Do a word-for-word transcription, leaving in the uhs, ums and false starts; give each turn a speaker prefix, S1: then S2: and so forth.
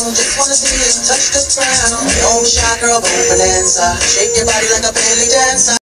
S1: just wanna see you touch the ground. Don't be shy, girl, go bonanza. Shake your body like a belly dancer.